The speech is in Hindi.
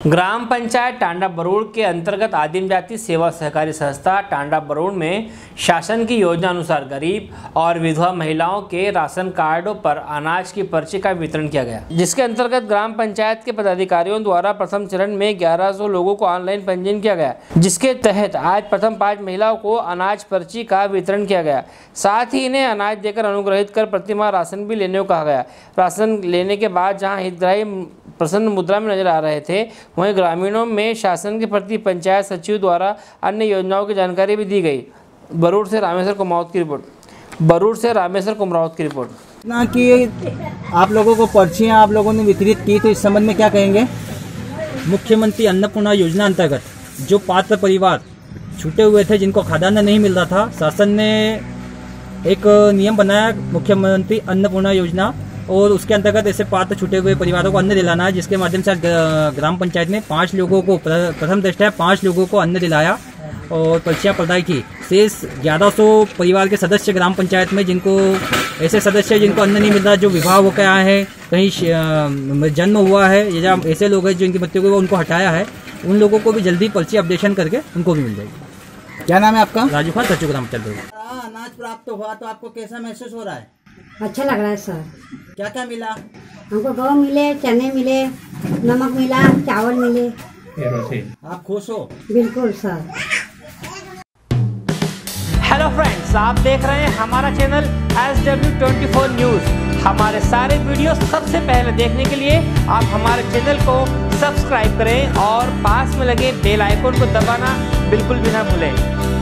ग्राम पंचायत टांडा बरूड़ के अंतर्गत आदिम जाति सेवा सहकारी संस्था टांडा बरूड़ में शासन की योजना अनुसार गरीब और विधवा महिलाओं के राशन कार्डों पर अनाज की पर्ची का वितरण किया गया, जिसके अंतर्गत ग्राम पंचायत के पदाधिकारियों द्वारा प्रथम चरण में 1100 लोगों को ऑनलाइन पंजीयन किया गया, जिसके तहत आज प्रथम 5 महिलाओं को अनाज पर्ची का वितरण किया गया। साथ ही इन्हें अनाज देकर अनुग्रहित कर प्रतिमाह राशन भी लेने को कहा गया। राशन लेने के बाद जहाँ हितग्राही प्रसन्न मुद्रा में नजर आ रहे थे, वहीं ग्रामीणों में शासन के प्रति पंचायत सचिव द्वारा अन्य योजनाओं की जानकारी भी दी गई। बरूड़ से रामेश्वर कुमरावत की रिपोर्ट। ना कि आप लोगों को पर्चियां आप लोगों ने वितरित की, तो इस संबंध में क्या कहेंगे? मुख्यमंत्री अन्नपूर्णा योजना अंतर्गत जो पात्र परिवार छूटे हुए थे, जिनको खाद्यान्न नहीं मिल रहा था, शासन ने एक नियम बनाया मुख्यमंत्री अन्नपूर्णा योजना, और उसके अंतर्गत ऐसे पात्र छूटे हुए परिवारों को अन्न दिलाना है, जिसके माध्यम से ग्राम पंचायत ने 5 लोगों को प्रथम दृष्टया 5 लोगों को अन्न दिलाया और पर्चियां प्रदाय की। शेष 1100 परिवार के सदस्य ग्राम पंचायत में, जिनको ऐसे सदस्य जिनको अन्न नहीं मिल रहा, जो विवाह हो गया है, कहीं जन्म हुआ है, या ऐसे लोग हैं जो इनकी मृत्यु को उनको हटाया है, उन लोगों को भी जल्दी पर्ची अपडेशन करके उनको भी मिल जाएगी। क्या नाम है आपका? राजू खान, सचिव ग्राम पंचायत। अनाज प्राप्त हुआ तो आपको कैसा महसूस हो रहा है? अच्छा लग रहा है सर। क्या क्या मिला? हमको गौ मिले, चने मिले, नमक मिला, चावल मिले। आप खुश हो? बिल्कुल सर। हेलो फ्रेंड्स, आप देख रहे हैं हमारा चैनल SW24 न्यूज़। हमारे सारे वीडियो सबसे पहले देखने के लिए आप हमारे चैनल को सब्सक्राइब करें और पास में लगे बेल आइकन को दबाना बिल्कुल भी ना भूलें।